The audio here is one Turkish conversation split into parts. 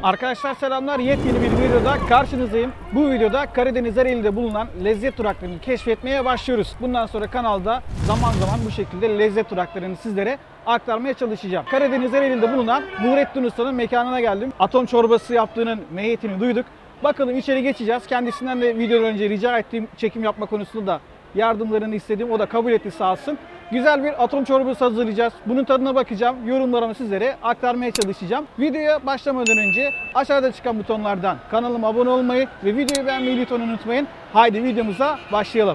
Arkadaşlar selamlar. Yepyeni bir videoda karşınızdayım. Bu videoda Karadeniz Ereğli'de bulunan lezzet duraklarını keşfetmeye başlıyoruz. Bundan sonra kanalda zaman zaman bu şekilde lezzet duraklarını sizlere aktarmaya çalışacağım. Karadeniz Ereğli'de bulunan Nurettin Usta'nın mekanına geldim. Atom çorbası yaptığının meyiyetini duyduk. Bakalım içeri geçeceğiz. Kendisinden de videodan önce rica ettiğim çekim yapma konusunda da yardımlarını istediğim, o da kabul etti sağ olsun. Güzel bir atom çorbası hazırlayacağız. Bunun tadına bakacağım. Yorumlarımı sizlere aktarmaya çalışacağım. Videoya başlamadan önce aşağıda çıkan butonlardan kanalıma abone olmayı ve videoyu beğenmeyi lütfen unutmayın. Haydi videomuza başlayalım.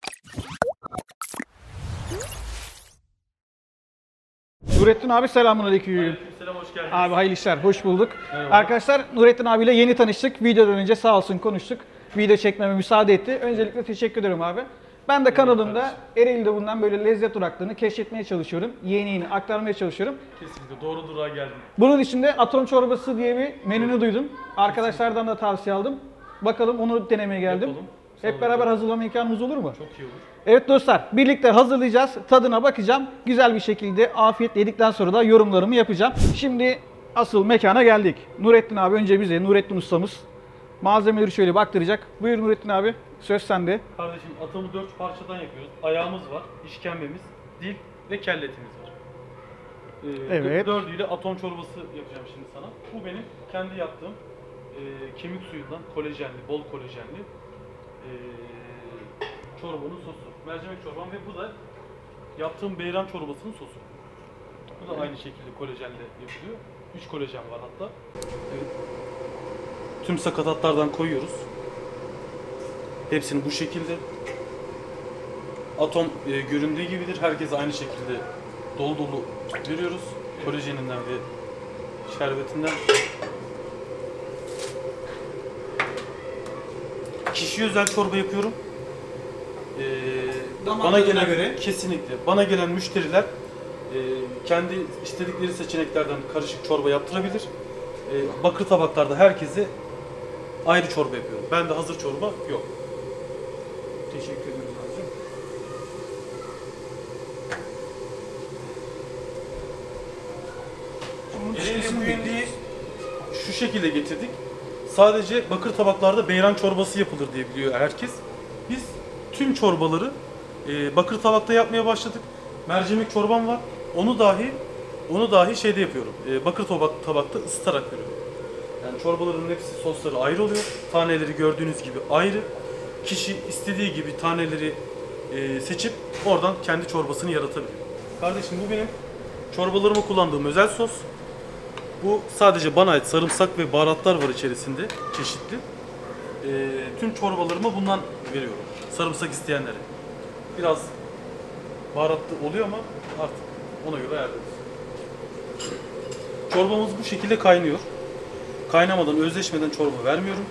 Nurettin abi selamünaleyküm. Selam, hoş geldiniz. Abi hayırlı işler, hoş bulduk. Merhaba. Arkadaşlar Nurettin abiyle yeni tanıştık. Videodan önce sağ olsun konuştuk. Video çekmeme müsaade etti. Öncelikle teşekkür ederim abi. Ben de kanalımda Ereğli'de bulunan böyle lezzet duraklarını keşfetmeye çalışıyorum. Yeni aktarmaya çalışıyorum. Kesinlikle doğru durağa geldim. Bunun için de atom çorbası diye bir menünü duydum. Arkadaşlardan da tavsiye aldım. Bakalım onu denemeye geldim. Yapalım. Hep beraber hazırlama imkanımız olur mu? Çok iyi olur. Evet dostlar, birlikte hazırlayacağız. Tadına bakacağım. Güzel bir şekilde afiyetle yedikten sonra da yorumlarımı yapacağım. Şimdi asıl mekana geldik. Nurettin abi önce bize, Nurettin ustamız malzemeleri şöyle baktıracak. Buyur Nurettin abi, söz sende. Kardeşim, atomu 4 parçadan yapıyoruz. Ayağımız var, işkembemiz, dil ve kelle etimiz var. Evet. Dördüyle atom çorbası yapacağım şimdi sana. Bu benim kendi yaptığım kemik suyundan kolajenli, bol kolajenli çorbanın sosu. Mercimek çorbam ve bu da yaptığım beyran çorbasının sosu. Bu da aynı şekilde kolajenle yapılıyor. 3 kolajen var hatta. Evet. Tüm sakatatlardan koyuyoruz. Hepsini bu şekilde. Atom göründüğü gibidir. Herkese aynı şekilde dolu dolu veriyoruz. Kolajeninden ve şerbetinden. Kişiye özel çorba yapıyorum. Bana gelen göre kesinlikle. Bana gelen müşteriler kendi istedikleri seçeneklerden karışık çorba yaptırabilir. Bakır tabaklarda herkese ayrı çorba yapıyorum. Bende hazır çorba yok. Teşekkür ederim abicim. Ereğli Buyundi'yi şu şekilde getirdik. Sadece bakır tabaklarda beyran çorbası yapılır diye biliyor herkes. Biz tüm çorbaları bakır tabakta yapmaya başladık. Mercimek çorbam var. Onu dahi şeyde yapıyorum. Bakır tabakta ısıtarak veriyorum. Yani çorbaların hepsi, sosları ayrı oluyor. Taneleri gördüğünüz gibi ayrı. Kişi istediği gibi taneleri seçip oradan kendi çorbasını yaratabiliyor. Kardeşim, bu benim çorbalarıma kullandığım özel sos. Bu sadece bana ait sarımsak ve baharatlar var içerisinde, çeşitli. Tüm çorbalarıma bundan veriyorum. Sarımsak isteyenlere. Biraz baharatlı oluyor ama artık ona göre ayarlıyoruz. Çorbamız bu şekilde kaynıyor. Kaynamadan, özleşmeden çorba vermiyorum.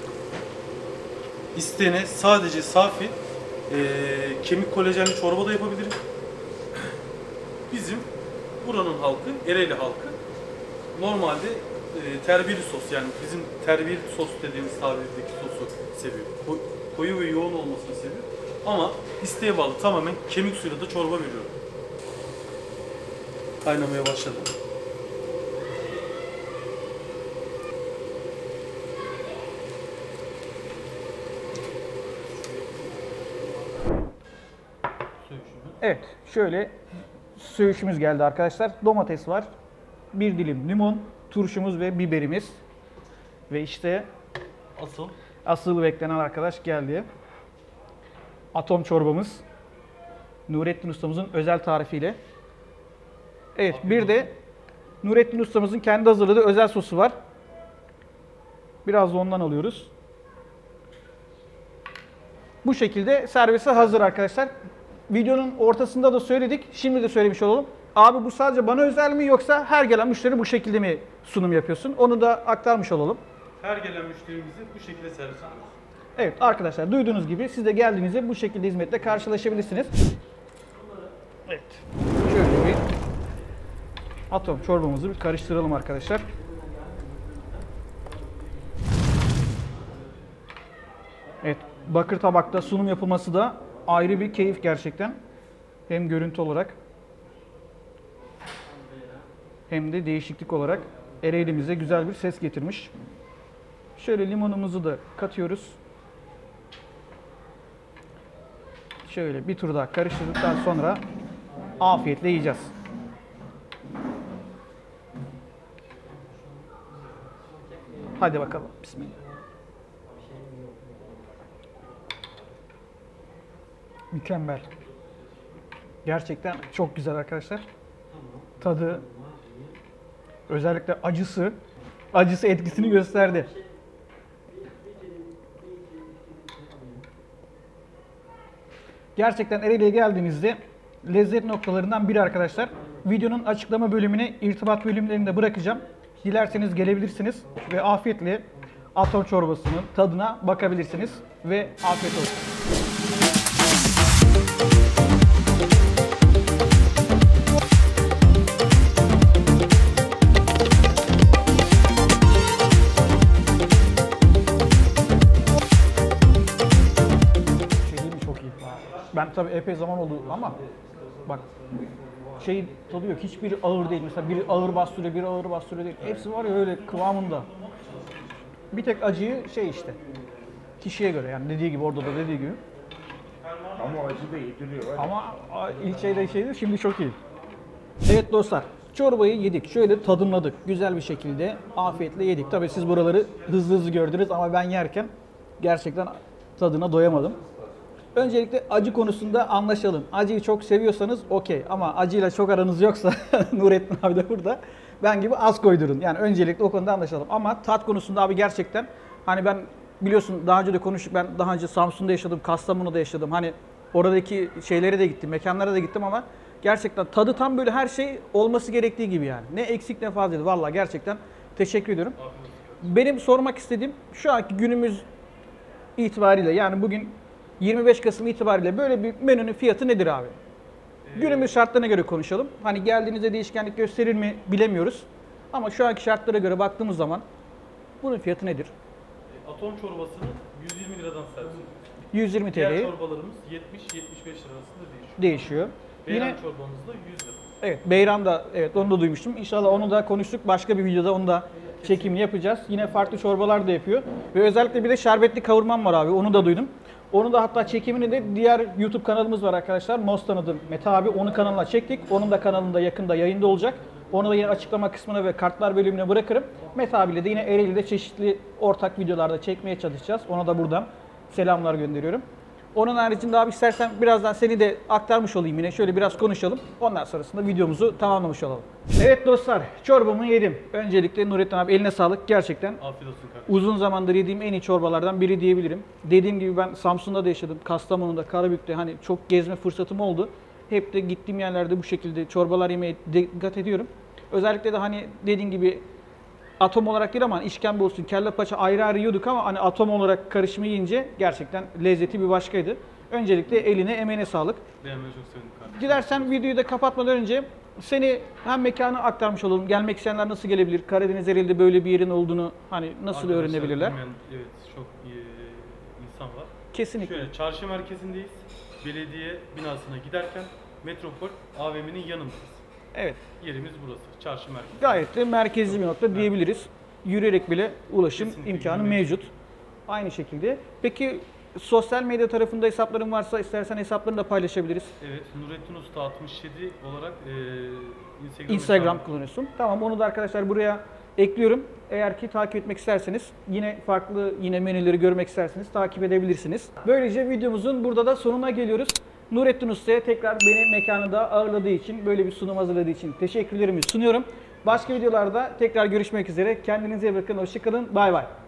İsteyene sadece safi kemik kolajenli çorba da yapabilirim. Bizim buranın halkı, Ereğli halkı normalde terbiyeli sos, yani bizim terbiyeli sos dediğimiz tabirdeki sosu seviyor. Koyu ve yoğun olmasını seviyor. Ama isteğe bağlı, tamamen kemik suyuyla da çorba veriyorum. Kaynamaya başladı. Evet, şöyle söğüşümüz geldi arkadaşlar. Domates var, bir dilim limon, turşumuz ve biberimiz. Ve işte asıl beklenen arkadaş geldi. Atom çorbamız. Nurettin ustamızın özel tarifiyle. Evet, bir de Nurettin ustamızın kendi hazırladığı özel sosu var. Biraz da ondan alıyoruz. Bu şekilde servise hazır arkadaşlar. Videonun ortasında da söyledik. Şimdi de söylemiş olalım. Abi bu sadece bana özel mi, yoksa her gelen müşteri bu şekilde mi sunum yapıyorsun? Onu da aktarmış olalım. Her gelen müşterimizi bu şekilde servis ediyoruz. Evet arkadaşlar, duyduğunuz gibi siz de geldiğinizde bu şekilde hizmetle karşılaşabilirsiniz. Evet. Şöyle bir atom çorbamızı bir karıştıralım arkadaşlar. Evet, bakır tabakta sunum yapılması da ayrı bir keyif gerçekten. Hem görüntü olarak hem de değişiklik olarak. Ereğli'mize güzel bir ses getirmiş. Şöyle limonumuzu da katıyoruz. Şöyle bir tur daha karıştırdıktan sonra afiyetle yiyeceğiz. Hadi bakalım. Bismillah. Mükemmel. Gerçekten çok güzel arkadaşlar. Tadı, özellikle acısı etkisini gösterdi. Gerçekten Ereğli'ye geldiğinizde lezzet noktalarından biri arkadaşlar. Videonun açıklama bölümüne, irtibat bölümlerini de bırakacağım. Dilerseniz gelebilirsiniz ve afiyetle atom çorbasının tadına bakabilirsiniz ve afiyet olsun. Ben tabii epey zaman oldu ama bak tadı yok. Hiçbiri ağır değil. Mesela biri ağır bastırıyor, biri ağır bastırıyor değil. Hepsi var ya öyle kıvamında. Bir tek acıyı işte kişiye göre yani dediği gibi orada da dediği gibi. Ama acı da yediriyor. Ama ilk şeydi şimdi çok iyi. Evet dostlar, çorbayı yedik. Şöyle tadımladık. Güzel bir şekilde afiyetle yedik. Tabii siz buraları hızlı gördünüz ama ben yerken gerçekten tadına doyamadım. Öncelikle acı konusunda anlaşalım. Acıyı çok seviyorsanız okey ama acıyla çok aranız yoksa Nurettin abi de burada. Ben gibi az koydurun. Yani öncelikle o konuda anlaşalım. Ama tat konusunda abi gerçekten hani ben biliyorsun daha önce de konuştuk. Ben daha önce Samsun'da yaşadım, Kastamonu'da yaşadım. Hani oradaki şeylere de gittim, mekanlara da gittim ama gerçekten tadı tam böyle her şey olması gerektiği gibi yani. Ne eksik ne fazlaydı. Vallahi gerçekten teşekkür ediyorum. Benim sormak istediğim şu anki günümüz itibariyle yani bugün 25 Kasım itibariyle böyle bir menünün fiyatı nedir abi? Günümüz şartlarına göre konuşalım. Hani geldiğinizde değişkenlik gösterir mi bilemiyoruz. Ama şu anki şartlara göre baktığımız zaman bunun fiyatı nedir? Atom çorbasını 120 liradan servis. 120 Diğer TL çorbalarımız 70-75 lira arasında değişiyor. Beyran Yine çorbamız da 100 lira. evet Beyran da evet onu da duymuştum. İnşallah onu da konuştuk. Başka bir videoda onu da çekimini yapacağız. Yine farklı çorbalar da yapıyor. Ve özellikle bir de şerbetli kavurmam var abi. Onu da duydum. Onu da hatta çekimini de diğer YouTube kanalımız var arkadaşlar. Mostanı'dır Mete abi. Onun kanalına çektik. Onun da kanalında yakında yayında olacak. Onu da yine açıklama kısmına ve kartlar bölümüne bırakırım. Mete abiyle de yine Ereğli'de çeşitli ortak videolarda çekmeye çalışacağız. Ona da buradan selamlar gönderiyorum. Onun haricinde abi istersen birazdan seni de aktarmış olayım yine. Şöyle biraz konuşalım. Ondan sonrasında videomuzu tamamlamış olalım. Evet dostlar, çorbamı yedim. Öncelikle Nurettin abi eline sağlık. Gerçekten Afiyet olsun kardeşim. uzun zamandır yediğim en iyi çorbalardan biri diyebilirim. Dediğim gibi ben Samsun'da da yaşadım. Kastamonu'da, Karabük'te hani çok gezme fırsatım oldu. Hep de gittiğim yerlerde bu şekilde çorbalar yemeye dikkat ediyorum. Özellikle de hani dediğim gibi atom olarak değil ama işkembe olsun, kelle paça ayrı ayrı yiyorduk ama hani atom olarak karışımı yiyince gerçekten lezzeti bir başkaydı. Öncelikle eline emeğine sağlık. Beğenmeye çok sevindim kardeşim. Dilersen videoyu da kapatmadan önce seni hem mekanı aktarmış olalım. Gelmek isteyenler nasıl gelebilir? Karadeniz Ereğli'de böyle bir yerin olduğunu hani nasıl Arkadaşlar öğrenebilirler? bilmeyen, evet çok iyi insan var. Kesinlikle. Şöyle çarşı merkezindeyiz. Belediye binasına giderken Metropol AVM'nin yanındayız. Evet. Yerimiz burası. Çarşı merkezi. Gayet de merkezli bir nokta diyebiliriz. Yürüyerek bile ulaşım Kesinlikle imkanı yürümek. mevcut. Aynı şekilde. Peki sosyal medya tarafında hesapların varsa istersen hesaplarını da paylaşabiliriz. Evet, Nurettin Usta 67 olarak Instagram hesabı. kullanıyorsun. Tamam onu da arkadaşlar buraya ekliyorum. Eğer ki takip etmek isterseniz yine farklı menüleri görmek isterseniz takip edebilirsiniz. Böylece videomuzun burada da sonuna geliyoruz. Nurettin Usta'ya tekrar beni mekanında ağırladığı için, böyle bir sunum hazırladığı için teşekkürlerimi sunuyorum. Başka videolarda tekrar görüşmek üzere. Kendinize iyi bakın. Hoşça kalın. Bay bay.